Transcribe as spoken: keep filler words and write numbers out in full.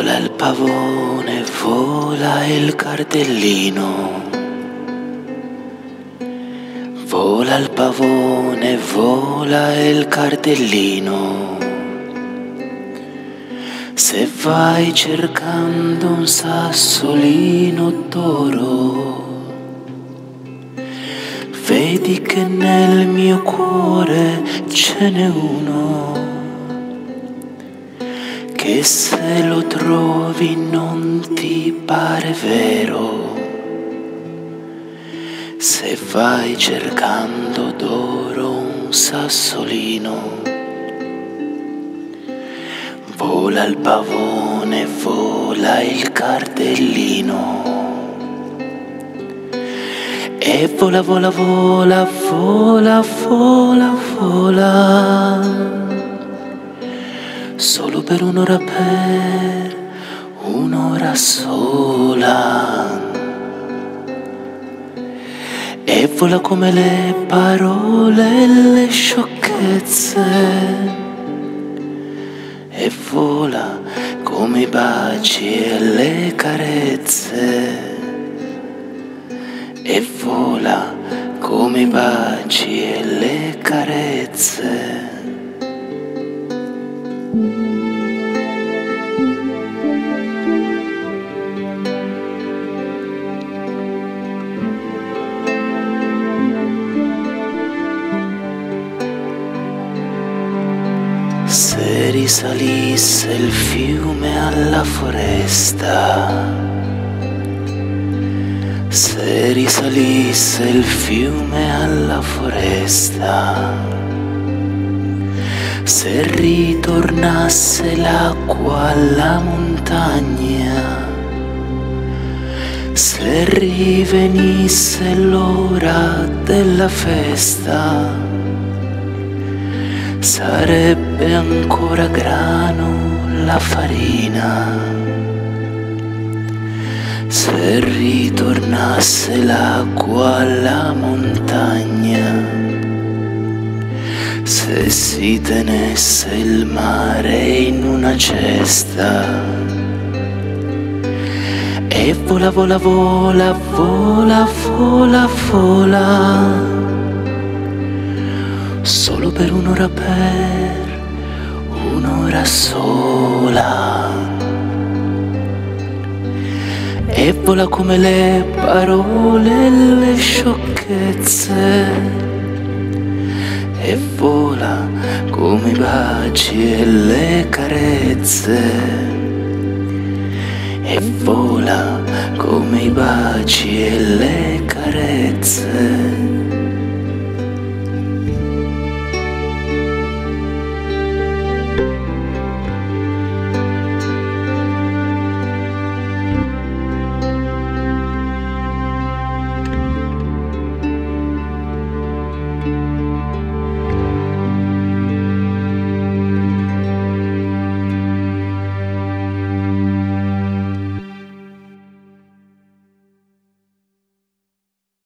Vola il pavone, vola il cardellino. Vola il pavone, vola il cardellino. Se vai cercando un sassolino d'oro, vedi che nel mio cuore ce n'è uno, che se lo trovi non ti pare vero. Se vai cercando d'oro un sassolino, vola il pavone, vola il cardellino. E vola, vola, vola, vola, vola, vola, solo per un'ora, per un'ora sola. E vola come le parole e le sciocchezze, e vola come i baci e le carezze, e vola come i baci e le carezze. Se risalisse il fiume alla foresta, se risalisse il fiume alla foresta, se ritornasse l'acqua alla montagna, se rivenisse l'ora della festa, sarebbe ancora grano la farina. Se ritornasse l'acqua alla montagna, se si tenesse il mare in una cesta. E vola, vola, vola, vola, vola, vola, solo per un'ora, per un'ora sola. E vola come le parole e le sciocchezze, e vola come i baci e le carezze, e vola come i baci e le carezze.